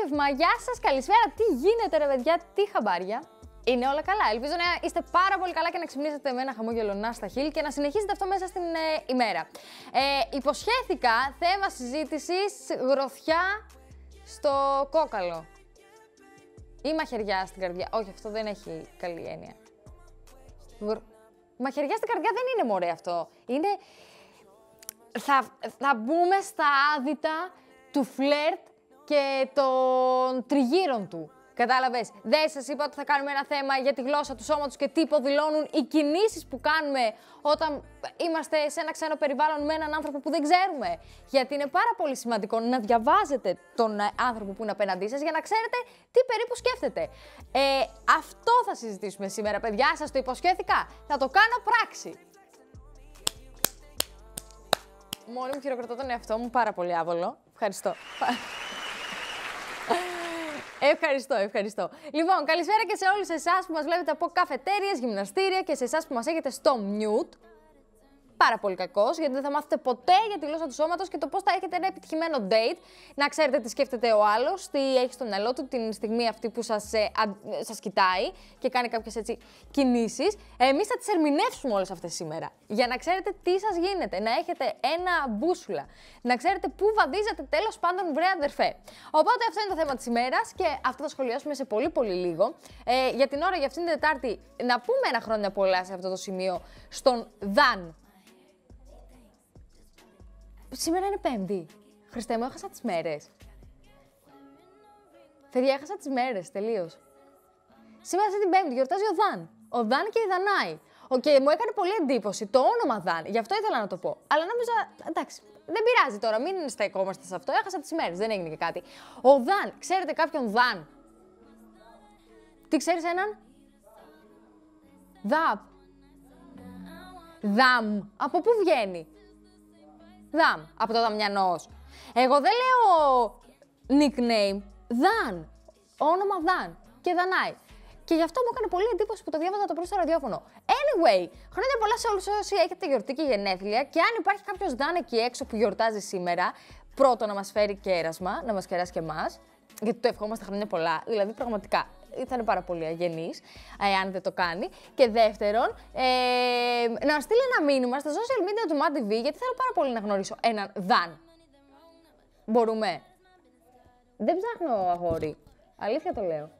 απόγευμα. Γεια σας, καλησπέρα. Τι γίνεται, ρε παιδιά, τι χαμπάρια. Είναι όλα καλά. Ελπίζω να είστε πάρα πολύ καλά και να ξυπνήσετε με ένα χαμόγελο να στα χείλη και να συνεχίσετε αυτό μέσα στην ημέρα. Υποσχέθηκα θέμα συζήτησης γροθιά στο κόκαλο. Ή μαχαιριά στην καρδιά. Όχι, αυτό δεν έχει καλή έννοια. Μαχαιριά στην καρδιά δεν είναι μωρέ αυτό. Είναι... Θα μπούμε στα άδυτα του φλερτ και των τριγύρων του. Κατάλαβες, δεν σας είπα ότι θα κάνουμε ένα θέμα για τη γλώσσα του σώματος και τι υποδηλώνουν οι κινήσεις που κάνουμε όταν είμαστε σε ένα ξένο περιβάλλον με έναν άνθρωπο που δεν ξέρουμε. Γιατί είναι πάρα πολύ σημαντικό να διαβάζετε τον άνθρωπο που είναι απέναντί σας για να ξέρετε τι περίπου σκέφτεται. Αυτό θα συζητήσουμε σήμερα, παιδιά, σας το υποσχέθηκα. Θα το κάνω πράξη. Μόνη μου χειροκροτώ τον εαυτό μου, πάρα πολύ άβολο. Ευχαριστώ. Ευχαριστώ. Λοιπόν, καλησπέρα και σε όλους εσάς που μας βλέπετε από καφετέριες, γυμναστήρια και σε εσάς που μας έχετε στο mute. Πάρα πολύ κακός, γιατί δεν θα μάθετε ποτέ για τη γλώσσα του σώματος και το πώς θα έχετε ένα επιτυχημένο date. Να ξέρετε τι σκέφτεται ο άλλος, τι έχει στο μυαλό του την στιγμή αυτή που σας κοιτάει και κάνει κάποιες έτσι κινήσεις. Εμείς θα τις ερμηνεύσουμε όλες αυτές σήμερα. Για να ξέρετε τι σας γίνεται, να έχετε ένα μπούσουλα, να ξέρετε πού βαδίζετε τέλος πάντων, βρε αδερφέ. Οπότε αυτό είναι το θέμα της ημέρας και αυτό θα σχολιάσουμε σε πολύ λίγο. Για την ώρα, για αυτήν την Τετάρτη, να πούμε ένα χρόνια πολλά σε αυτό το σημείο στον Δαν. Σήμερα είναι Πέμπτη. Χριστέ μου, έχασα τις μέρες. Παιδιά, έχασα τις μέρες, τελείως. Σήμερα αυτή την Πέμπτη γιορτάζει ο Δαν. Ο Δαν και η Δανάη. Και μου έκανε πολύ εντύπωση το όνομα Δαν, γι' αυτό ήθελα να το πω. Αλλά νόμιζα, εντάξει, δεν πειράζει τώρα, μην στεκόμαστε σε αυτό. Έχασα τις μέρες, δεν έγινε και κάτι. Ο Δαν, ξέρετε κάποιον Δαν? Τι ξέρεις έναν? Δαμ. Από πού βγαίνει? Δαμ, από το Δαμιανός. Εγώ δεν λέω nickname, Δαν. Όνομα Δαν και Δανάη. Και γι' αυτό μου έκανε πολύ εντύπωση που το διάβαζα το πρωί στο ραδιόφωνο. Anyway, χρόνια πολλά σε όλους όσοι έχετε γιορτή και γενέθλια και αν υπάρχει κάποιος Δαν εκεί έξω που γιορτάζει σήμερα, πρώτο να μας φέρει κέρασμα, να μας κεράσει και εμάς, γιατί το ευχόμαστε χρόνια πολλά, δηλαδή πραγματικά. Θα είναι πάρα πολύ αγενής, αν δεν το κάνει. Και δεύτερον, να στείλει ένα μήνυμα στα social media του MAD TV, γιατί θέλω πάρα πολύ να γνωρίσω έναν Δαν. Μπορούμε? Δεν ψάχνω αγόρι. Αλήθεια το λέω.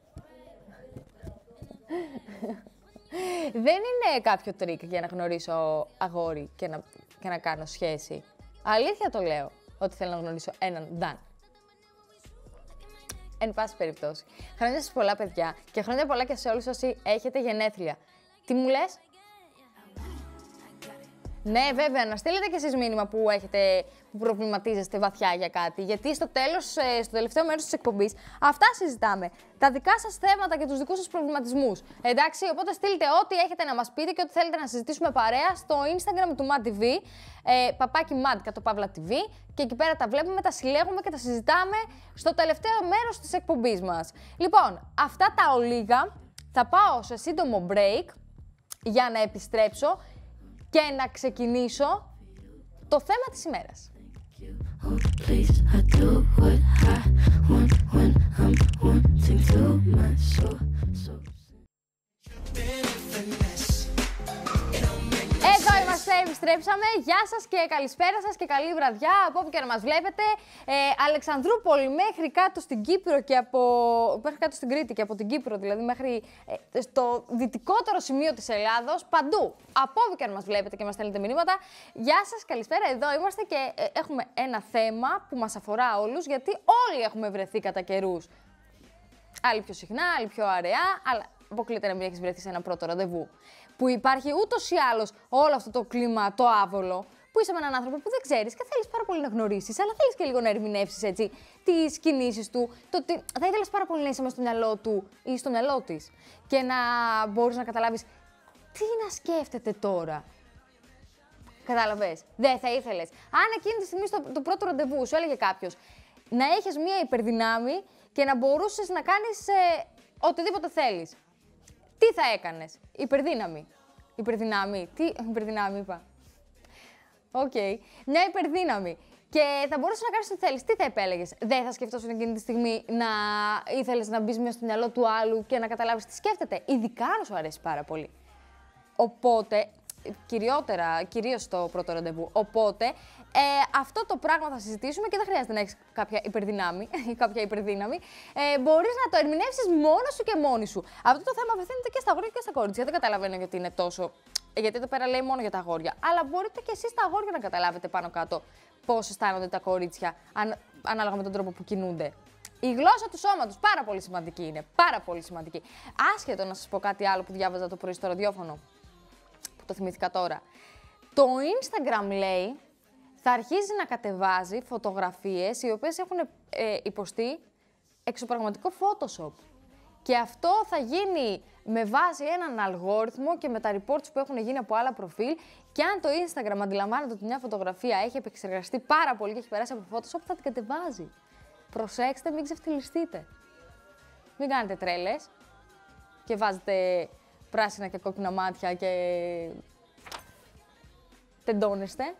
Δεν είναι κάποιο τρίκ για να γνωρίσω αγόρι και να κάνω σχέση. Αλήθεια το λέω, ότι θέλω να γνωρίσω έναν Δαν. Εν πάση περιπτώσει. Χρόνια σας πολλά, παιδιά, και χρόνια πολλά και σε όλους όσοι έχετε γενέθλια. Τι μου λες? Ναι, βέβαια, να στείλετε και εσείς μήνυμα που προβληματίζεστε βαθιά για κάτι. Γιατί στο τέλος, στο τελευταίο μέρος της εκπομπής, αυτά συζητάμε. Τα δικά σας θέματα και τους δικούς σας προβληματισμούς. Εντάξει, οπότε στείλτε ό,τι έχετε να μας πείτε και ό,τι θέλετε να συζητήσουμε παρέα στο Instagram του MAD TV, παπάκι MAD_TV, και εκεί πέρα τα βλέπουμε, τα συλλέγουμε και τα συζητάμε στο τελευταίο μέρος της εκπομπής μας. Λοιπόν, αυτά τα ολίγα, θα πάω σε σύντομο break για να επιστρέψω και να ξεκινήσω το θέμα της ημέρας. Εδώ είμαστε, επιστρέψαμε. Γεια σας και καλησπέρα σας και καλή βραδιά από όπου και να μας βλέπετε. Αλεξανδρούπολη μέχρι κάτω στην Κύπρο και μέχρι κάτω στην Κρήτη και από την Κύπρο, δηλαδή μέχρι στο δυτικότερο σημείο της Ελλάδος, παντού. Από όπου και να μας βλέπετε και μας στέλνετε μηνύματα. Γεια σας, καλησπέρα, εδώ είμαστε και έχουμε ένα θέμα που μας αφορά όλους, γιατί όλοι έχουμε βρεθεί κατά καιρούς. Άλλοι πιο συχνά, άλλοι πιο αραιά, αλλά αποκλείται να μην έχεις βρεθεί σε ένα πρώτο ραντεβού. Που υπάρχει ούτως ή άλλως όλο αυτό το κλίμα, το άβολο, που είσαι με έναν άνθρωπο που δεν ξέρεις και θέλεις πάρα πολύ να γνωρίσεις, αλλά θέλεις και λίγο να ερμηνεύσεις έτσι τις κινήσεις του. Θα ήθελες πάρα πολύ να είσαι μέσα στο μυαλό του ή στο μυαλό της και να μπορείς να καταλάβεις τι να σκέφτεται τώρα. Κατάλαβες. Δεν θα ήθελες. Αν εκείνη τη στιγμή στο πρώτο ραντεβού σου έλεγε κάποιος να έχεις μία υπερδυνάμει και να μπορούσες να κάνεις οτιδήποτε θέλεις. Τι θα έκανες? Υπερδύναμη. Υπερδυνάμει. Τι υπερδυνάμει είπα? Οκ. Μια υπερδύναμη. Και θα μπορούσε να κάνει ό,τι θέλει. Τι θα επέλεγε? Δεν θα σκεφτόσουν εκείνη τη στιγμή να ήθελε να μπει μέσα στο μυαλό του άλλου και να καταλάβει τι σκέφτεται. Ειδικά αν σου αρέσει πάρα πολύ. Οπότε, κυρίως στο πρώτο ραντεβού. Οπότε, αυτό το πράγμα θα συζητήσουμε και δεν χρειάζεται να έχεις κάποια υπερδυνάμει ή κάποια υπερδύναμη. Μπορείς να το ερμηνεύσεις μόνος σου και μόνη σου. Αυτό το θέμα απευθύνεται και στα αγόρια και στα κορίτσια. Δεν καταλαβαίνω γιατί είναι τόσο. Γιατί εδώ πέρα λέει μόνο για τα αγόρια. Αλλά μπορείτε και εσείς τα αγόρια να καταλάβετε πάνω κάτω πώς αισθάνονται τα κορίτσια, ανάλογα με τον τρόπο που κινούνται. Η γλώσσα του σώματος, πάρα πολύ σημαντική είναι. Πάρα πολύ σημαντική. Άσχετο να σας πω κάτι άλλο που διάβαζα το πρωί στο ραδιόφωνο. Το θυμήθηκα τώρα. Το Instagram, λέει, θα αρχίσει να κατεβάζει φωτογραφίες οι οποίες έχουν υποστεί εξωπραγματικό Photoshop. Και αυτό θα γίνει με βάση έναν αλγόριθμο και με τα reports που έχουν γίνει από άλλα προφίλ. Και αν το Instagram αντιλαμβάνεται ότι μια φωτογραφία έχει επεξεργαστεί πάρα πολύ και έχει περάσει από Photoshop, θα την κατεβάζει. Προσέξτε, μην ξεφτυλιστείτε. Μην κάνετε τρέλες και βάζετε πράσινα και κόκκινα μάτια και τεντώνεστε.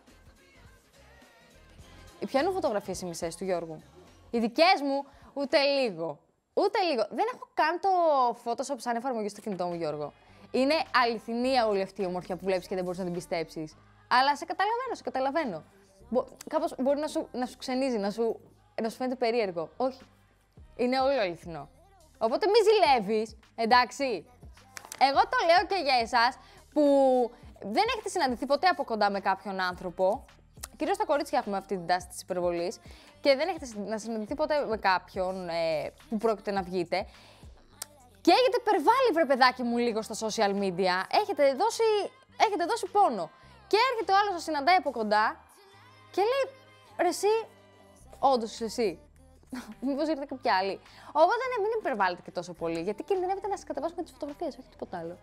Ποιανού φωτογραφίες οι μισές του Γιώργου? Οι δικές μου ούτε λίγο. Ούτε λίγο. Δεν έχω καν το Photoshop σαν εφαρμογή στο κινητό μου, Γιώργο. Είναι αληθινή όλη αυτή η ομορφιά που βλέπεις και δεν μπορείς να την πιστέψεις. Αλλά σε καταλαβαίνω. Κάπως μπορεί να σου ξενίζει, να σου φαίνεται περίεργο. Όχι. Είναι όλο αληθινό. Οπότε μη ζηλεύεις, εντάξει. Εγώ το λέω και για εσάς που δεν έχετε συναντηθεί ποτέ από κοντά με κάποιον άνθρωπο. Κυρίως τα κορίτσια έχουμε αυτή την τάση της υπερβολής και δεν έχετε να συναντηθεί ποτέ με κάποιον που πρόκειται να βγείτε. Και έχετε υπερβάλει, βρε παιδάκι μου, λίγο στα social media. Έχετε δώσει πόνο. Και έρχεται ο άλλος να συναντάει από κοντά και λέει, ρε εσύ, όντως είσαι εσύ. Μήπως ήρθε κάποια άλλη. Οπότε μην υπερβάλλετε και τόσο πολύ, γιατί κινδυνεύετε να σας κατεβάσουμε τις φωτογραφίες, όχι τίποτα άλλο.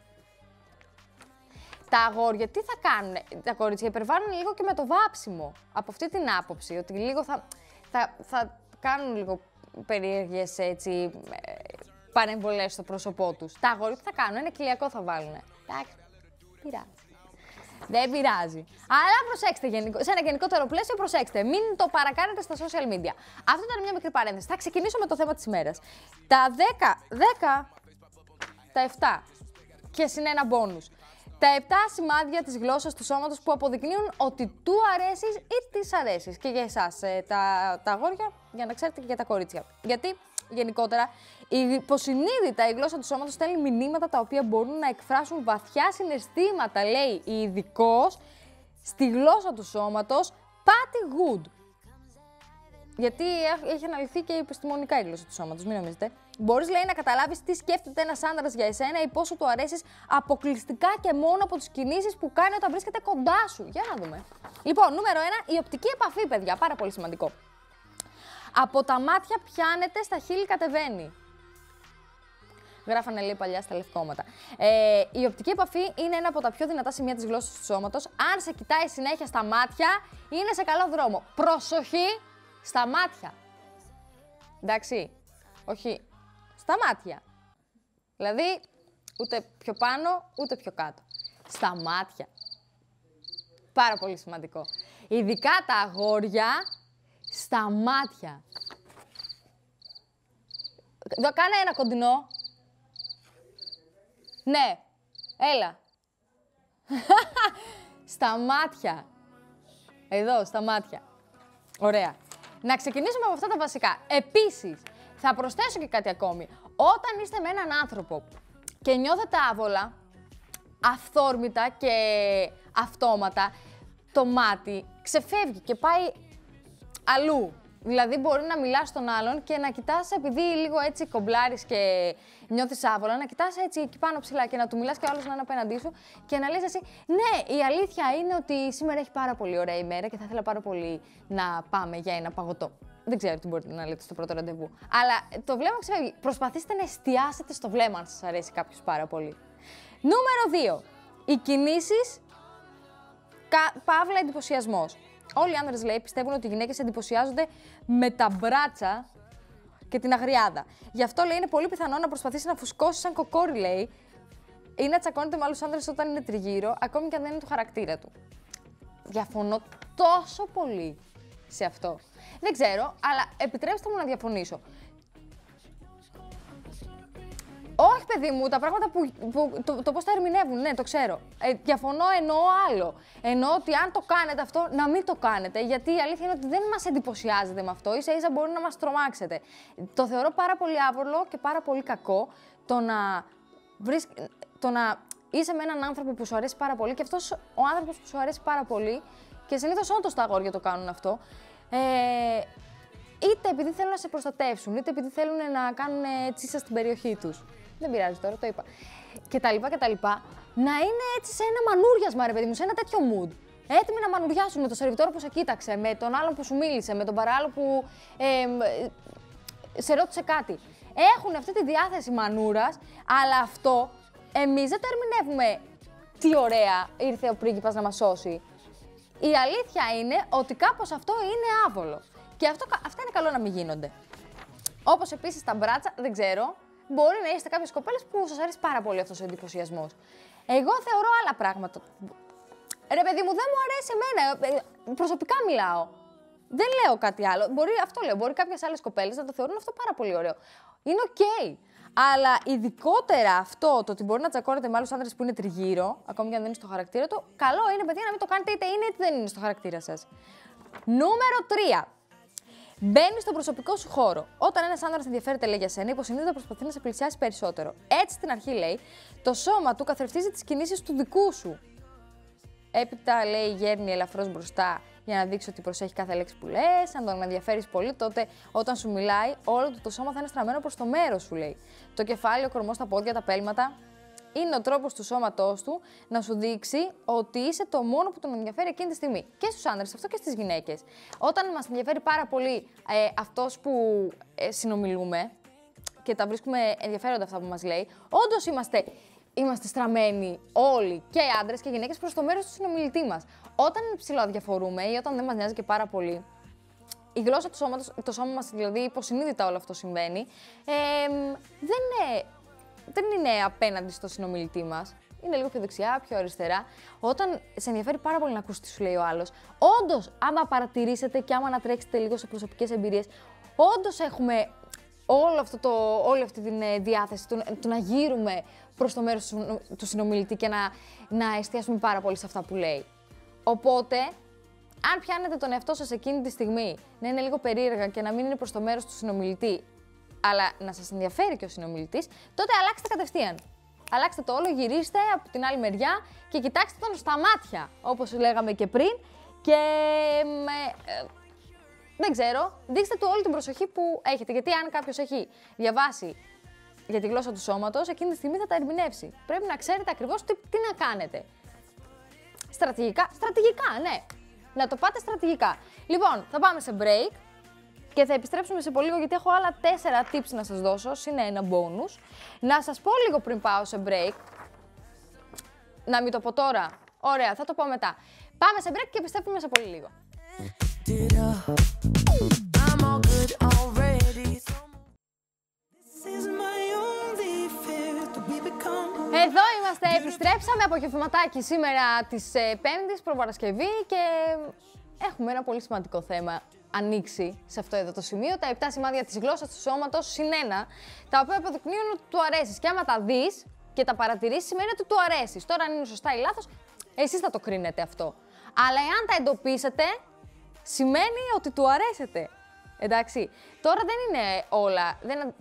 Τα αγόρια τι θα κάνουν? Τα κορίτσια υπερβάλλουν λίγο και με το βάψιμο. Από αυτή την άποψη, ότι λίγο θα κάνουν λίγο περίεργες παρεμβολές στο πρόσωπό τους. Τα αγόρια τι θα κάνουν? Ένα κοιλιακό θα βάλουν. Εντάξει, πειράζει. Δεν πειράζει. Αλλά προσέξτε, σε ένα γενικότερο πλαίσιο, προσέξτε. Μην το παρακάνετε στα social media. Αυτό ήταν μια μικρή παρένθεση. Θα ξεκινήσω με το θέμα της ημέρας. Τα 10, τα 7 και συν ένα μπόνους. Τα 7 σημάδια της γλώσσας του σώματος που αποδεικνύουν ότι του αρέσεις ή της αρέσεις. Και για εσάς, τα αγόρια, για να ξέρετε, και για τα κορίτσια. Γιατί, γενικότερα, υποσυνείδητα η γλώσσα του σώματος στέλνει μηνύματα τα οποία μπορούν να εκφράσουν βαθιά συναισθήματα, λέει η ειδικός, στη γλώσσα του σώματος, Patty Good. Γιατί έχει αναλυθεί και επιστημονικά η γλώσσα του σώματος, μην νομίζετε. Μπορείς, λέει, να καταλάβεις τι σκέφτεται ένας άντρας για εσένα ή πόσο του αρέσεις αποκλειστικά και μόνο από τις κινήσεις που κάνει όταν βρίσκεται κοντά σου. Για να δούμε. Λοιπόν, νούμερο 1, η οπτική επαφή, παιδιά. Πάρα πολύ σημαντικό. Από τα μάτια πιάνεται, στα χείλη κατεβαίνει. Γράφανε, λέει, παλιά στα λευκόματα. Η οπτική επαφή είναι ένα από τα πιο δυνατά σημεία της γλώσσας του σώματος. Αν σε κοιτάει συνέχεια στα μάτια, είναι σε καλό δρόμο. Προσοχή στα μάτια. Εντάξει. Όχι. Στα μάτια. Δηλαδή, ούτε πιο πάνω, ούτε πιο κάτω. Στα μάτια. Πάρα πολύ σημαντικό. Ειδικά τα αγόρια, στα μάτια. Κάνε ένα κοντινό. Ναι. Έλα. Στα μάτια. Εδώ, στα μάτια. Ωραία. Να ξεκινήσουμε από αυτά τα βασικά. Επίσης, θα προσθέσω και κάτι ακόμη. Όταν είστε με έναν άνθρωπο και νιώθετε άβολα, αυθόρμητα και αυτόματα, το μάτι ξεφεύγει και πάει αλλού. Δηλαδή, μπορεί να μιλάς στον άλλον και να κοιτάς, επειδή λίγο έτσι κομπλάρεις και νιώθεις άβολα, να κοιτάς έτσι εκεί πάνω ψηλά και να του μιλάς και ο άλλος να είναι απέναντί σου και να λες εσύ, ναι, η αλήθεια είναι ότι σήμερα έχει πάρα πολύ ωραία ημέρα και θα ήθελα πάρα πολύ να πάμε για ένα παγωτό. Δεν ξέρω τι μπορείτε να λέτε στο πρώτο ραντεβού. Αλλά το βλέμμα ξεφεύγει. Προσπαθήστε να εστιάσετε στο βλέμμα αν σας αρέσει κάποιος πάρα πολύ. Νούμερο 2. Οι κινήσεις, παύλα εντυπωσιασμός. Όλοι οι άνδρες, λέει, πιστεύουν ότι οι γυναίκες εντυπωσιάζονται με τα μπράτσα και την αγριάδα. Γι' αυτό, λέει, είναι πολύ πιθανό να προσπαθήσει να φουσκώσει σαν κοκόρι, λέει, ή να τσακώνεται με άλλους άνδρες όταν είναι τριγύρω, ακόμη και αν δεν είναι του χαρακτήρα του. Διαφωνώ τόσο πολύ. σε αυτό. Δεν ξέρω, αλλά επιτρέψτε μου να διαφωνήσω. Όχι, παιδί μου, τα πράγματα το πώς τα ερμηνεύουν, ναι, το ξέρω. Διαφωνώ, εννοώ άλλο. Εννοώ ότι αν το κάνετε αυτό, να μην το κάνετε. Γιατί η αλήθεια είναι ότι δεν μας εντυπωσιάζετε με αυτό. Ίσα-ίσα μπορεί να μας τρομάξετε. Το θεωρώ πάρα πολύ άβολο και πάρα πολύ κακό το να είσαι με έναν άνθρωπο που σου αρέσει πάρα πολύ και αυτός ο άνθρωπος που σου αρέσει πάρα πολύ, και συνήθως όντως τα αγόρια το κάνουν αυτό. Είτε επειδή θέλουν να σε προστατεύσουν, είτε επειδή θέλουν να κάνουν τσίσα στην περιοχή τους. Δεν πειράζει τώρα, το είπα. Και τα λοιπά. Να είναι έτσι σε ένα μανούριασμα, ρε παιδί μου, σε ένα τέτοιο mood. Έτοιμοι να μανουριάσουν με τον σερβιτόρο που σε κοίταξε, με τον άλλον που σου μίλησε, με τον παράλληλο που σε ρώτησε κάτι. Έχουν αυτή τη διάθεση μανούρας, αλλά αυτό εμείς δεν το ερμηνεύουμε. Τι ωραία, ήρθε ο πρίγκιπας να μας σώσει. Η αλήθεια είναι ότι κάπως αυτό είναι άβολο. Και αυτά είναι καλό να μην γίνονται. Όπως επίσης τα μπράτσα, δεν ξέρω, μπορεί να είστε κάποιες κοπέλες που σας αρέσει πάρα πολύ αυτός ο εντυπωσιασμός. Εγώ θεωρώ άλλα πράγματα. Ρε παιδί μου, δεν μου αρέσει εμένα. Προσωπικά μιλάω. Δεν λέω κάτι άλλο. Αυτό λέω. Μπορεί κάποιες άλλες κοπέλες να το θεωρούν αυτό πάρα πολύ ωραίο. Είναι οκ. Αλλά ειδικότερα αυτό, το ότι μπορεί να τσακώνετε με άλλους άντρες που είναι τριγύρω, ακόμη και αν δεν είναι στο χαρακτήρα του, καλό είναι, παιδιά, να μην το κάνετε είτε είναι είτε δεν είναι στο χαρακτήρα σας. Νούμερο 3. Μπαίνει στον προσωπικό σου χώρο. Όταν ένας άντρας ενδιαφέρεται, λέει, για σένα, υποσυνείδητα προσπαθεί να σε πλησιάσει περισσότερο. Έτσι, στην αρχή, λέει, το σώμα του καθρεφτίζει τις κινήσεις του δικού σου. Έπειτα, λέει, γέρνει ελαφρώς μπροστά για να δείξει ότι προσέχει κάθε λέξη που λες. Αν τον ενδιαφέρεις πολύ, τότε όταν σου μιλάει, όλο το σώμα θα είναι στραμμένο προς το μέρος σου, λέει. Το κεφάλι, ο κορμός, τα πόδια, τα πέλματα. Είναι ο τρόπος του σώματός του να σου δείξει ότι είσαι το μόνο που τον ενδιαφέρει εκείνη τη στιγμή. Και στους άντρες, αυτό και στις γυναίκες. Όταν μας ενδιαφέρει πάρα πολύ αυτός που συνομιλούμε και τα βρίσκουμε ενδιαφέροντα αυτά που μας λέει, όντως είμαστε στραμμένοι όλοι, και άντρες και γυναίκες, προς το μέρος του συνομιλητή μας. Όταν ψιλοαδιαφορούμε ή όταν δεν μας νοιάζει και πάρα πολύ, η γλώσσα του σώματος, το σώμα μας, δηλαδή υποσυνείδητα όλο αυτό συμβαίνει, δεν είναι απέναντι στο συνομιλητή μας. Είναι λίγο πιο δεξιά, πιο αριστερά. Όταν σε ενδιαφέρει πάρα πολύ να ακούσει τι σου λέει ο άλλος, όντως, άμα παρατηρήσετε και άμα να τρέξετε λίγο σε προσωπικές εμπειρίες, όντως έχουμε όλη αυτή τη διάθεση του να γύρουμε προς το μέρος του συνομιλητή και να εστιάσουμε πάρα πολύ σε αυτά που λέει. Οπότε, αν πιάνετε τον εαυτό σας εκείνη τη στιγμή να είναι λίγο περίεργα και να μην είναι προς το μέρος του συνομιλητή, αλλά να σας ενδιαφέρει και ο συνομιλητής, τότε αλλάξτε κατευθείαν. Αλλάξτε το όλο, γυρίστε από την άλλη μεριά και κοιτάξτε τον στα μάτια, όπως λέγαμε και πριν, και δεν ξέρω, δείξτε του όλη την προσοχή που έχετε. Γιατί αν κάποιος έχει διαβάσει για τη γλώσσα του σώματος, εκείνη τη στιγμή θα τα ερμηνεύσει. Πρέπει να ξέρετε ακριβώς τι να κάνετε. Στρατηγικά, ναι. Να το πάτε στρατηγικά. Λοιπόν, θα πάμε σε break και θα επιστρέψουμε σε πολύ λίγο, γιατί έχω άλλα 4 tips να σας δώσω, συν ένα bonus. Να σας πω λίγο πριν πάω σε break. Να μην το πω τώρα. Ωραία, θα το πω μετά. Πάμε σε break και επιστρέφουμε σε πολύ λίγο. Εδώ είμαστε, επιστρέψαμε από γευματάκι σήμερα της Πέμπτης, προπαρασκευή, και έχουμε ένα πολύ σημαντικό θέμα ανοίξει σε αυτό εδώ το σημείο. Τα 7 σημάδια της γλώσσας του σώματος, συν 1, τα οποία αποδεικνύουν ότι του αρέσεις. Και άμα τα δεις και τα παρατηρήσεις, σημαίνει ότι του αρέσεις. Τώρα, αν είναι σωστά ή λάθος, εσείς θα το κρίνετε αυτό. Αλλά εάν τα εντοπίσετε, σημαίνει ότι του αρέσετε. Εντάξει. Τώρα δεν είναι όλα.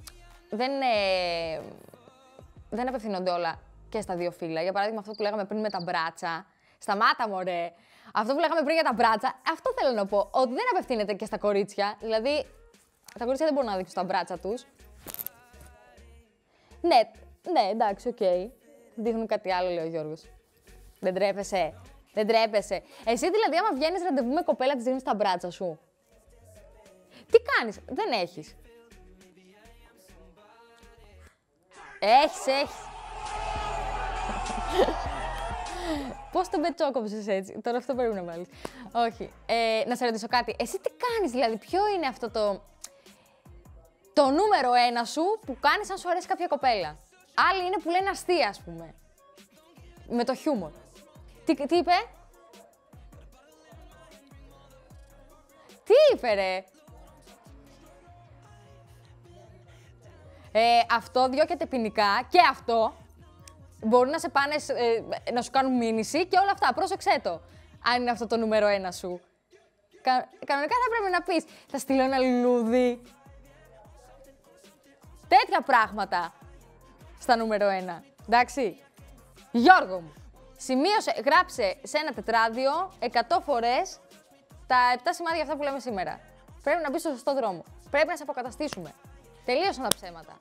Δεν απευθύνονται όλα και στα δύο φύλλα. Για παράδειγμα, αυτό που λέγαμε πριν με τα μπράτσα. Σταμάτα, μωρέ. Αυτό που λέγαμε πριν για τα μπράτσα, αυτό θέλω να πω. Ότι δεν απευθύνεται και στα κορίτσια. Δηλαδή, τα κορίτσια δεν μπορούν να δείξουν τα μπράτσα τους. Ναι, εντάξει, οκ. Δείχνουν κάτι άλλο, λέει ο Γιώργος. Δεν τρέπεσαι. Δεν τρέπεσαι. Εσύ δηλαδή, άμα βγαίνεις ραντεβού με κοπέλα, της δίνεις τα μπράτσα σου. Τι κάνεις, δεν έχεις. Έχεις. Πώς τον πετσόκοψες έτσι, τώρα αυτό πρέπει να βάλεις. Όχι. Να σε ρωτήσω κάτι. Εσύ τι κάνεις, δηλαδή, ποιο είναι αυτό το νούμερο 1 σου που κάνεις αν σου αρέσει κάποια κοπέλα? Άλλοι είναι που λένε αστεία, ας πούμε. Με το χιούμορ. Τι είπε? Τι είπε, ρε! Αυτό διώκεται ποινικά και αυτό. Μπορούν να σε πάνε να σου κάνουν μήνυση και όλα αυτά. Πρόσεξέ το. Αν είναι αυτό το νούμερο 1 σου. Κανονικά θα πρέπει να πεις, θα στείλω ένα λουλούδι. Τέτοια πράγματα στα νούμερο 1. Εντάξει. Γιώργο μου, γράψε σε ένα τετράδιο 100 φορές τα 7 σημάδια αυτά που λέμε σήμερα. Πρέπει να μπεις στο σωστό δρόμο. Πρέπει να σε αποκαταστήσουμε. Τελείωσαν τα ψέματα.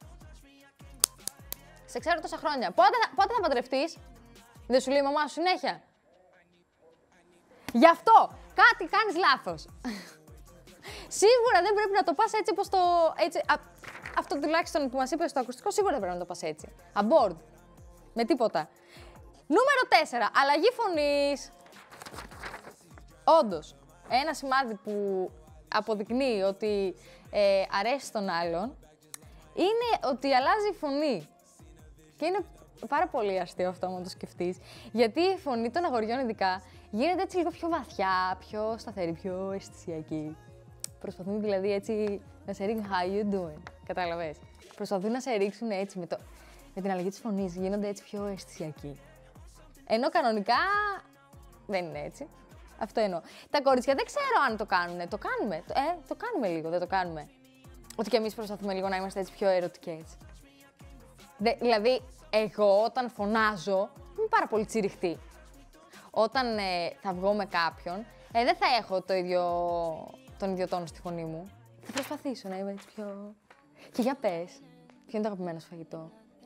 Σε ξέρω τόσα χρόνια. Πότε θα παντρευτείς? Δεν σου λέει η μαμά σου συνέχεια? Γι' αυτό κάτι κάνεις λάθος. Σίγουρα δεν πρέπει να το πας έτσι όπως το... αυτό τουλάχιστον που μας είπε στο ακουστικό, σίγουρα δεν πρέπει να το πας έτσι. Aboard. Με τίποτα. Νούμερο 4. Αλλαγή φωνής. Όντως, ένα σημάδι που αποδεικνύει ότι αρέσει στον άλλον είναι ότι αλλάζει η φωνή. Και είναι πάρα πολύ αστείο αυτό, άμα το σκεφτείς. Γιατί η φωνή των αγοριών ειδικά γίνεται έτσι λίγο πιο βαθιά, πιο σταθερή, πιο αισθησιακή. Προσπαθούν δηλαδή έτσι να σε ρίξουν how you doing. Κατάλαβες. Προσπαθούν να σε ρίξουν έτσι με την αλλαγή της φωνής. Γίνονται έτσι πιο αισθησιακοί. Ενώ κανονικά δεν είναι έτσι. Αυτό εννοώ. Τα κορίτσια δεν ξέρω αν το κάνουνε. Το κάνουμε. Το κάνουμε λίγο, δεν το κάνουμε. Ότι κι εμείς προσπαθούμε λίγο να είμαστε έτσι πιο ερωτικές. Δηλαδή, εγώ όταν φωνάζω, είμαι πάρα πολύ τσιριχτή. Όταν θα βγω με κάποιον, δεν θα έχω τον ίδιο τόνο στη φωνή μου. Θα προσπαθήσω να είμαι έτσι πιο... Και για πες, ποιο είναι το αγαπημένο σου φαγητό?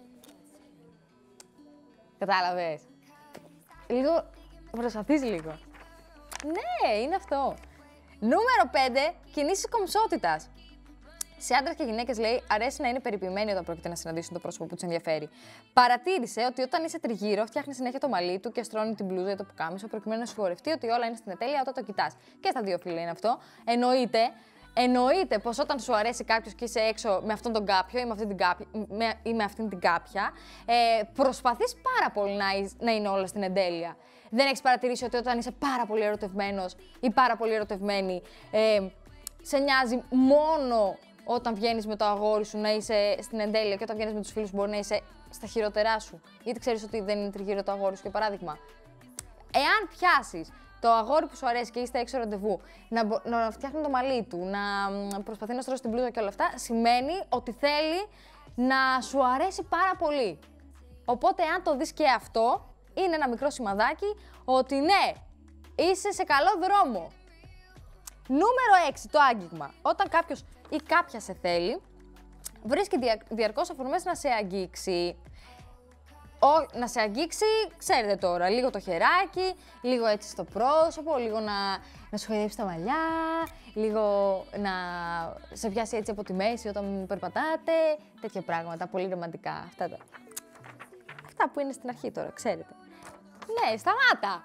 Κατάλαβες. Λίγο, προσπαθείς λίγο. Ναι, είναι αυτό. Νούμερο 5, κινήσεις κομψότητας. Σε άντρες και γυναίκες, λέει, αρέσει να είναι περιποιημένοι όταν πρόκειται να συναντήσουν το πρόσωπο που τους ενδιαφέρει. Παρατήρησε ότι όταν είσαι τριγύρω, φτιάχνει συνέχεια το μαλλί του και στρώνει την μπλούζα ή το πουκάμισο, προκειμένου να σιγουρευτεί ότι όλα είναι στην ετέλεια όταν το κοιτάς. Και στα δύο φύλλα είναι αυτό. Εννοείται πως όταν σου αρέσει κάποιος και είσαι έξω με αυτόν τον κάποιο ή με αυτήν την κάποια, προσπαθείς πάρα πολύ να είναι όλα στην εντέλεια. Δεν έχεις παρατηρήσει ότι όταν είσαι πάρα πολύ ερωτευμένος ή πάρα πολύ ερωτευμένη, σε νοιάζει μόνο όταν βγαίνεις με το αγόρι σου να είσαι στην εντέλεια και όταν βγαίνεις με τους φίλους σου μπορεί να είσαι στα χειρότερά σου. Γιατί ξέρεις ότι δεν είναι τριγύρω το αγόρι σου, για παράδειγμα. Εάν πιάσεις το αγόρι που σου αρέσει και είστε έξω ραντεβού, να φτιάχνει το μαλλί του, να προσπαθεί να στρώσει την μπλούζα και όλα αυτά, σημαίνει ότι θέλει να σου αρέσει πάρα πολύ. Οπότε, αν το δεις και αυτό, είναι ένα μικρό σημαδάκι ότι ναι, είσαι σε καλό δρόμο. Νούμερο 6, το άγγιγμα. Όταν κάποιος ή κάποια σε θέλει, βρίσκει διαρκώς αφορμές να σε αγγίξει. Να σε αγγίξει, ξέρετε τώρα, λίγο το χεράκι, λίγο έτσι στο πρόσωπο, λίγο να σου χαϊδέψει τα μαλλιά, λίγο να σε πιάσει έτσι από τη μέση όταν περπατάτε, τέτοια πράγματα, πολύ ρομαντικά. Αυτά που είναι στην αρχή τώρα, ξέρετε. Ναι, σταμάτα!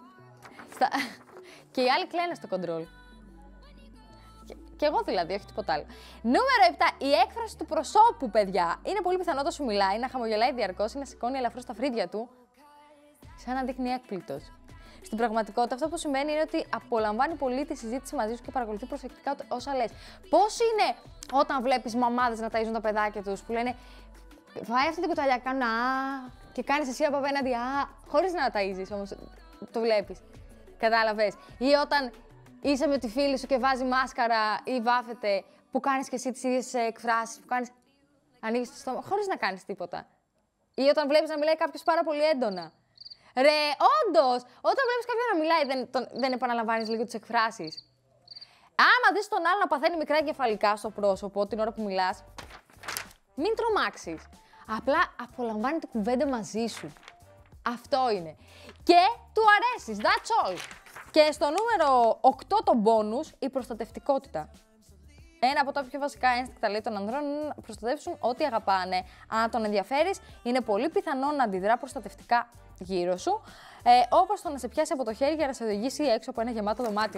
Και οι άλλοι κλαίνε στο κοντρόλ. Και εγώ δηλαδή, όχι τίποτα άλλο. Νούμερο 7. Η έκφραση του προσώπου, παιδιά. Είναι πολύ πιθανό όταν σου μιλάει να χαμογελάει διαρκώς ή να σηκώνει ελαφρώς τα φρύδια του, σαν να δείχνει έκπληκτος. Στην πραγματικότητα, αυτό που σημαίνει είναι ότι απολαμβάνει πολύ τη συζήτηση μαζί σου και παρακολουθεί προσεκτικά όσα λες. Πώς είναι όταν βλέπεις μαμάδες να ταΐζουν τα παιδάκια τους που λένε «Βάει αυτή την κουταλιά, κάνω α» και κάνεις εσύ από απέναντι «α», χωρίς να ταΐζεις όμως, το βλέπεις. Κατάλαβες. Ή όταν είσαι με τη φίλη σου και βάζει μάσκαρα ή βάφεται, που κάνεις και εσύ τις ίδιες εκφράσεις, που κάνεις, ανοίγεις το στόμα, χωρίς να κάνεις τίποτα. Ή όταν βλέπεις να μιλάει κάποιος πάρα πολύ έντονα. Ρε, όντως, όταν βλέπεις κάποιον να μιλάει, δεν επαναλαμβάνεις λίγο τις εκφράσεις. Άμα δεις τον άλλο να παθαίνει μικρά εγκεφαλικά στο πρόσωπο την ώρα που μιλάς, μην τρομάξεις. Απλά απολαμβάνει την κουβέντα μαζί σου. Αυτό είναι. Και του αρέσεις, that's all. Και στο νούμερο 8 το bonus, η προστατευτικότητα. Ένα από τα πιο βασικά ένστικτα, λέει, των ανδρών είναι να προστατεύσουν ό,τι αγαπάνε. Αν τον ενδιαφέρεις, είναι πολύ πιθανό να αντιδρά προστατευτικά γύρω σου, όπως το να σε πιάσει από το χέρι για να σε οδηγήσει έξω από ένα γεμάτο δωμάτιο.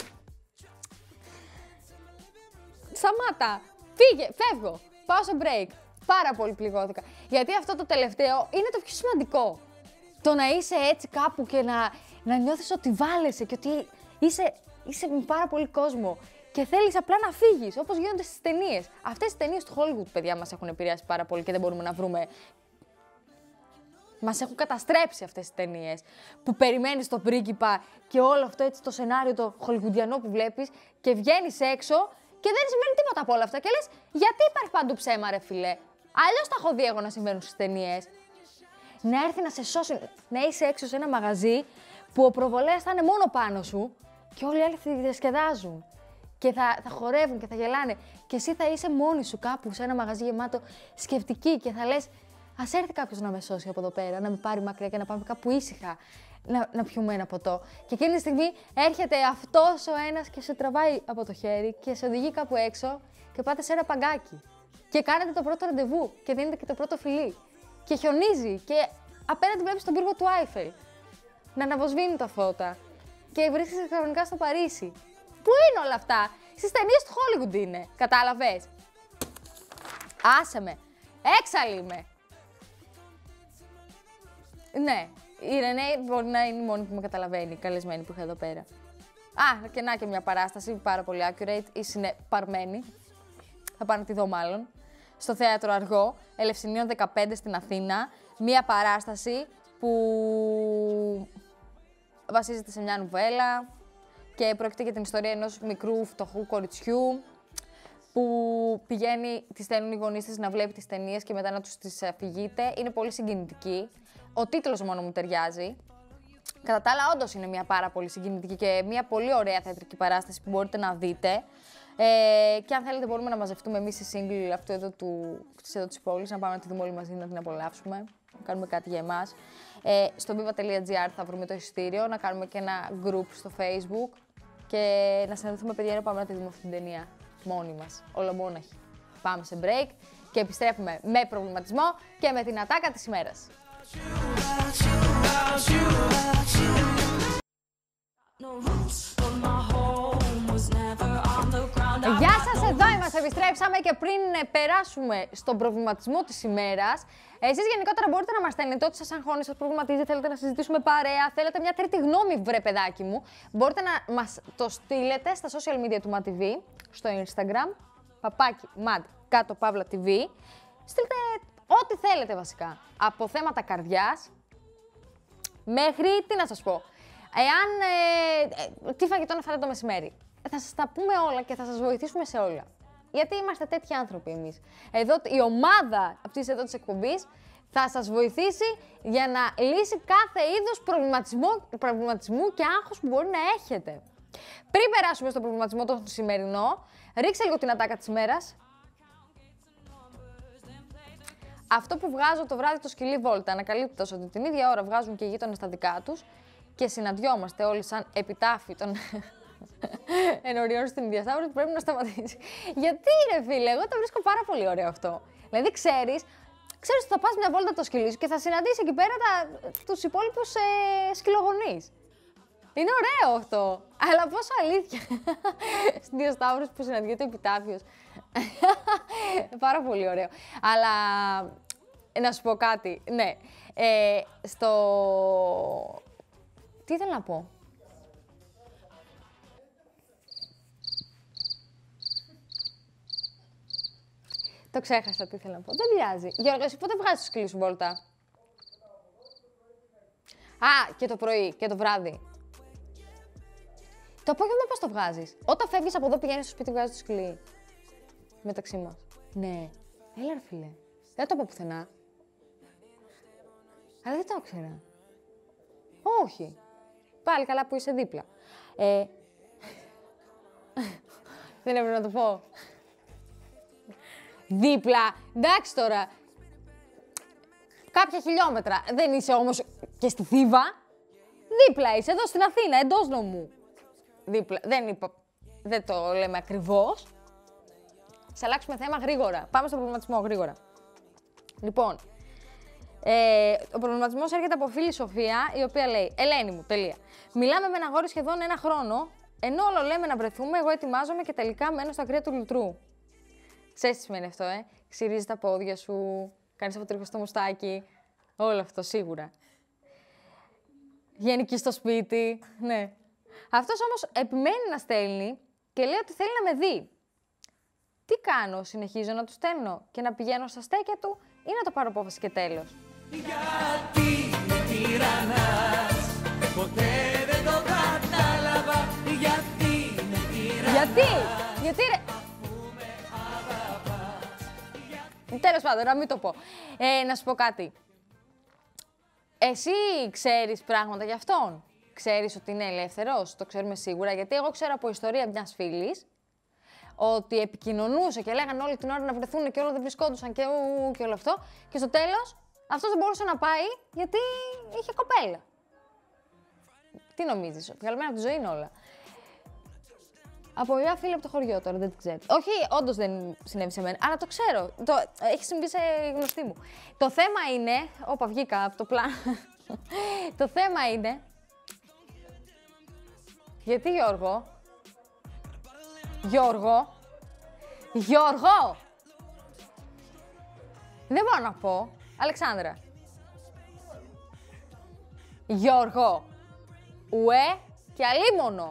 Σταμάτα! Φύγε! Φεύγω! Πάω σε break. Πάρα πολύ πληγώθηκα. Γιατί αυτό το τελευταίο είναι το πιο σημαντικό. Το να είσαι έτσι κάπου και να νιώθεις ότι βάλεσαι και ότι είσαι είσαι με πάρα πολύ κόσμο και θέλεις απλά να φύγεις, όπως γίνονται στις ταινίες. Αυτές οι ταινίες του Hollywood, παιδιά, μας έχουν επηρεάσει πάρα πολύ και δεν μπορούμε να βρούμε. Μας έχουν καταστρέψει αυτές τις ταινίες που περιμένεις τον πρίγκιπα και όλο αυτό έτσι το σενάριο το χολιγουντιανό που βλέπεις και βγαίνεις έξω και δεν συμβαίνει τίποτα από όλα αυτά. Και λες, γιατί υπάρχει παντού ψέμα, ρε φιλέ. Αλλιώς τα έχω δει εγώ να συμβαίνουν στις ταινίες. Να έρθει να σε σώσει, να είσαι έξω σε ένα μαγαζί που ο προβολέας θα είναι μόνο πάνω σου και όλοι οι άλλοι θα διασκεδάζουν. Και θα χορεύουν και θα γελάνε. Και εσύ θα είσαι μόνη σου κάπου σε ένα μαγαζί γεμάτο σκεπτική και θα λες, ας έρθει κάποιος να με σώσει από εδώ πέρα, να με πάρει μακριά και να πάμε κάπου ήσυχα να πιούμε ένα ποτό. Και εκείνη τη στιγμή έρχεται αυτός ο ένας και σε τραβάει από το χέρι και σε οδηγεί κάπου έξω και πάτε σε ένα παγκάκι. Και κάνετε το πρώτο ραντεβού και δίνετε και το πρώτο φιλί. Και χιονίζει και απέναντι βλέπεις τον πύργο του Άιφελ να αναβοσβήνουν τα φώτα. Και βρίσκεσαι κανονικά στο Παρίσι. Πού είναι όλα αυτά? Στις ταινίες του Hollywood είναι. Κατάλαβες? Άσε με. Έξαλλη είμαι. Ναι, η Ρενέ μπορεί να είναι η μόνη που με καταλαβαίνει, η καλεσμένη που είχα εδώ πέρα. Α, και μια παράσταση, πάρα πολύ accurate, είναι παρμένη. Θα πάω να τη δω μάλλον. Στο Θέατρο Αργό, Ελευσινίων 15 στην Αθήνα. Μια παράσταση που βασίζεται σε μια νουβέλα και πρόκειται για την ιστορία ενός μικρού φτωχού κοριτσιού που πηγαίνει, τη στέλνουν οι γονείς της να βλέπει τις ταινίες και μετά να τους τις αφηγείται. Είναι πολύ συγκινητική. Ο τίτλος μόνο μου ταιριάζει. Κατά τα άλλα, όντως είναι μια πάρα πολύ συγκινητική και μια πολύ ωραία θεατρική παράσταση που μπορείτε να δείτε. Και αν θέλετε, μπορούμε να μαζευτούμε εμείς οι single αυτού εδώ της πόλης, να πάμε να τη δούμε όλοι μαζί, να την απολαύσουμε, να κάνουμε κάτι για εμάς. Στο viva.gr θα βρούμε το εισιτήριο, να κάνουμε και ένα group στο Facebook και να συναντηθούμε, παιδιά, να πάμε να τη δούμε αυτή την ταινία μόνοι μας, ολομόναχοι. Πάμε σε break και επιστρέφουμε με προβληματισμό και με την ατάκα της ημέρας. Γεια σας, εδώ είμαστε, επιστρέψαμε και πριν περάσουμε στον προβληματισμό της ημέρας, εσείς γενικότερα μπορείτε να μας στέλνετε ό,τι σας αγχώνει, σας προβληματίζει, θέλετε να συζητήσουμε παρέα, θέλετε μια τρίτη γνώμη, βρε παιδάκι μου, μπορείτε να μας το στείλετε στα social media του MAD TV, στο Instagram, παπάκι MAD_TV, στείλτε ό,τι θέλετε βασικά, από θέματα καρδιάς μέχρι, τι να σας πω, τι φαγητό να φάτε το μεσημέρι. Θα σας τα πούμε όλα και θα σας βοηθήσουμε σε όλα. Γιατί είμαστε τέτοιοι άνθρωποι εμείς. Εδώ η ομάδα αυτής εδώ της εκπομπής θα σας βοηθήσει για να λύσει κάθε είδος προβληματισμού και άγχος που μπορεί να έχετε. Πριν περάσουμε στο προβληματισμό το σημερινό, ρίξε λίγο την ατάκα της ημέρας. Αυτό που βγάζω το βράδυ το σκυλί βόλτα, ανακαλύπτοντας ότι την ίδια ώρα βγάζουν και οι γείτονες τα δικά τους και συναντιόμαστε όλοι σαν επιτάφοι των ενωριών στην ίδια σταύρωση, πρέπει να σταματήσει. Γιατί ρε φίλε, εγώ το βρίσκω πάρα πολύ ωραίο αυτό. Δηλαδή ξέρεις ότι θα πας μια βόλτα το σκυλί σου και θα συναντήσεις εκεί πέρα τους υπόλοιπους σκυλογονείς. Είναι ωραίο αυτό. Αλλά πόσο αλήθεια. Στην Διασταύρωση που συναντιέται ο επιτάφιος. Πάρα πολύ ωραίο. Αλλά να σου πω κάτι. Ναι. Τι ήθελα να πω. Το ξέχασα τι ήθελα να πω. Δεν πειράζει. Γιώργο, εσύ πότε βγάζεις το σκυλί σου βόλτα? Α, και το πρωί και το βράδυ. Το απόγευμα πώς το βγάζεις? Όταν φεύγεις από εδώ πηγαίνεις στο σπίτι, βγάζεις το σκυλί. Μεταξύ μας. Ναι. Έλα ρε φίλε. Δεν το είπα πουθενά. Αλλά δεν το ήξερα. Όχι. Πάλι καλά που είσαι δίπλα. Δεν έπρεπε να το πω. Δίπλα. Εντάξει τώρα. Κάποια χιλιόμετρα. Δεν είσαι όμως και στη Θήβα. Δίπλα είσαι, εδώ στην Αθήνα, εντός νομού. Δίπλα. Δεν το λέμε ακριβώς. Θα αλλάξουμε θέμα γρήγορα. Πάμε στον προβληματισμό γρήγορα. Λοιπόν, ο προβληματισμός έρχεται από φίλη Σοφία, η οποία λέει: Ελένη μου, τελεία. Μιλάμε με ένα αγόρι σχεδόν ένα χρόνο, ενώ όλο λέμε να βρεθούμε, εγώ ετοιμάζομαι και τελικά μένω στα κρύα του λουτρού. Ξέρεις τι σημαίνει αυτό, Ξυρίζεις τα πόδια σου, κάνεις αποτρίχωση στο μουστάκι. Όλο αυτό σίγουρα. Γενική στο σπίτι, ναι. Αυτός όμως επιμένει να στέλνει και λέει ότι θέλει να με δει. Τι κάνω, συνεχίζω να του στέλνω και να πηγαίνω στα στέκια του ή να το πάρω απόφαση και τέλος? Γιατί με τυραννάς, ποτέ δεν το κατάλαβα. Γιατί με τυραννάς. Γιατί ρε. Τέλος πάντων, να μην το πω. Να σου πω κάτι. Εσύ ξέρεις πράγματα για αυτόν? Ξέρεις ότι είναι ελεύθερος? Το ξέρουμε σίγουρα, γιατί εγώ ξέρω από ιστορία μιας φίλης ότι επικοινωνούσε και λέγανε όλη την ώρα να βρεθούν και όλα δεν βρισκόντουσαν και όλο αυτό. Και στο τέλος αυτός δεν μπορούσε να πάει γιατί είχε κοπέλα. Τι νομίζεις, βγαλμένα από τη ζωή είναι όλα. Από μια φίλη από το χωριό τώρα, δεν την ξέρω. Όχι, όντως δεν συνέβη σε μένα, αλλά το ξέρω. Έχει συμβεί σε γνωστή μου. Το θέμα είναι. Όπα, βγήκα από το πλάνο. Το θέμα είναι. Γιατί Γιώργο. Γιώργο! Δεν μπορώ να πω. Αλεξάνδρα. Γιώργο. Ουε και αλίμονο.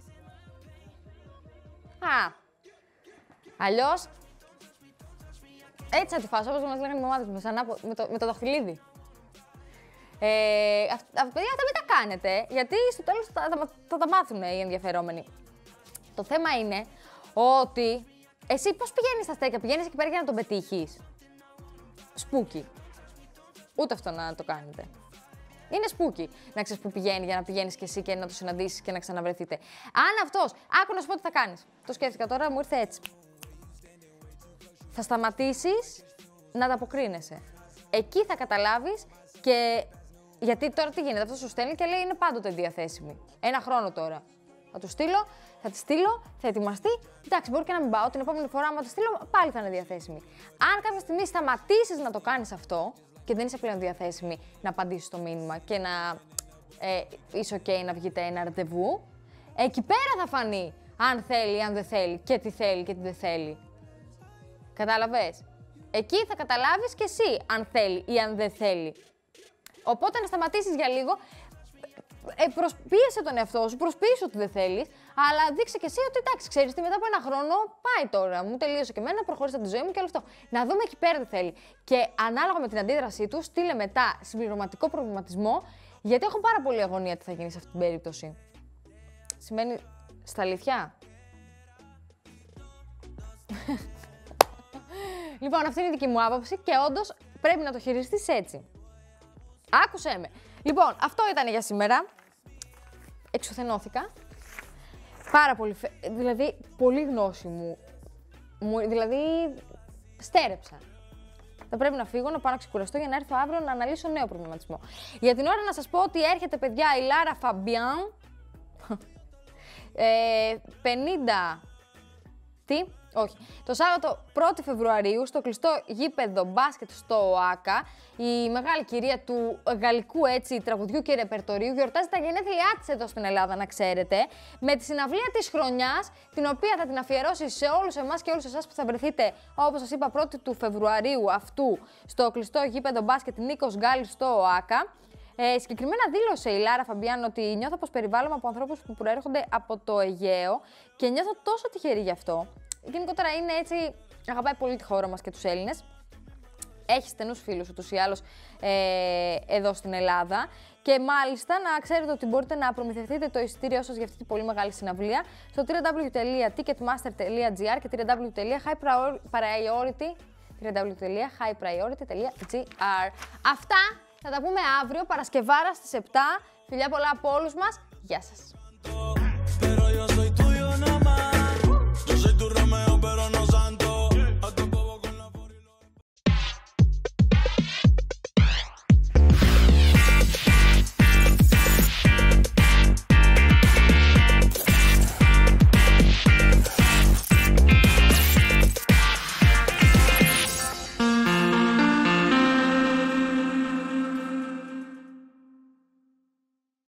Αλλιώς, έτσι θα τη φάσω, όπως μας λέγανε οι μαμάδες μου, με το δαχτυλίδι. Παιδιά, θα μην τα κάνετε, γιατί στο τέλος θα τα μάθουν οι ενδιαφερόμενοι. Το θέμα είναι ότι εσύ πώς πηγαίνεις στα στέκια, πηγαίνεις εκεί πέρα για να τον πετύχεις? Σπούκι. Ούτε αυτό να το κάνετε. Είναι σπούκι να ξέρεις που πηγαίνει για να πηγαίνεις και εσύ και να το συναντήσεις και να ξαναβρεθείτε. Αν αυτός, άκου να σου πω τι θα κάνεις. Το σκέφτηκα τώρα, μου ήρθε έτσι. Θα σταματήσεις να τα αποκρίνεσαι. Εκεί θα καταλάβεις και. Γιατί τώρα τι γίνεται, αυτός σου στέλνει και λέει είναι πάντοτε διαθέσιμη. Ένα χρόνο τώρα. Θα του στείλω, θα τη στείλω, θα ετοιμαστεί. Εντάξει, μπορεί και να μην πάω. Την επόμενη φορά, άμα τη στείλω, πάλι θα είναι διαθέσιμη. Αν κάποια στιγμή σταματήσεις να το κάνεις αυτό και δεν είσαι πλέον διαθέσιμη να απαντήσεις στο μήνυμα και να είσαι OK να βγείτε ένα ραντεβού, εκεί πέρα θα φανεί αν θέλει, αν δεν θέλει και τι θέλει και τι δεν θέλει. Κατάλαβες? Εκεί θα καταλάβεις και εσύ αν θέλει ή αν δεν θέλει. Οπότε να σταματήσεις για λίγο, πίεσε τον εαυτό σου, προσποιήσου ότι δεν θέλεις, αλλά δείξε και εσύ ότι εντάξει, ξέρεις τι, μετά από ένα χρόνο πάει τώρα, μου τελείωσε και εμένα, προχώρησα τη ζωή μου και όλο αυτό. Να δούμε εκεί πέρα τι θέλει. Και ανάλογα με την αντίδρασή του, στείλε μετά συμπληρωματικό προβληματισμό, γιατί έχω πάρα πολύ αγωνία τι θα γίνει σε αυτή την περίπτωση. Σημαίνει στα αλήθεια. Λοιπόν, αυτή είναι η δική μου άποψη και όντως πρέπει να το χειριστείς έτσι. Άκουσέ με. Λοιπόν, αυτό ήταν για σήμερα. Εξουθενώθηκα. Πάρα πολύ, δηλαδή, πολύ γνώση μου. Δηλαδή, στέρεψα. Θα πρέπει να φύγω, να πάω να ξεκουραστώ για να έρθω αύριο να αναλύσω νέο προβληματισμό. Για την ώρα να σας πω ότι έρχεται, παιδιά, η Λάρα Φαμπιάν. 50... Τι? Όχι. Το Σάββατο 1η Φεβρουαρίου στο κλειστό γήπεδο μπάσκετ στο ΟΑΚΑ, η μεγάλη κυρία του γαλλικού έτσι, τραγουδιού και ρεπερτορίου γιορτάζει τα γενέθλιά της εδώ στην Ελλάδα, να ξέρετε, με τη συναυλία της χρονιάς, την οποία θα την αφιερώσει σε όλους εμάς και όλους εσάς που θα βρεθείτε, όπως σας είπα, 1η του Φεβρουαρίου αυτού στο κλειστό γήπεδο μπάσκετ Νίκος Γκάλης στο ΟΑΚΑ. Συγκεκριμένα δήλωσε η Λάρα Φαμπιάν ότι νιώθω πως περιβάλλομαι από ανθρώπους που προέρχονται από το Αιγαίο και νιώθω τόσο τυχερή γι' αυτό. Γενικότερα είναι έτσι, αγαπάει πολύ τη χώρα μας και τους Έλληνες. Έχει στενούς φίλους ούτως ή άλλως εδώ στην Ελλάδα. Και μάλιστα να ξέρετε ότι μπορείτε να προμηθευτείτε το εισιτήριό σας για αυτή τη πολύ μεγάλη συναυλία στο www.ticketmaster.gr και www.highpriority.gr. Αυτά θα τα πούμε αύριο, Παρασκευάρα στις 7. Φιλιά πολλά από όλους μας. Γεια σας.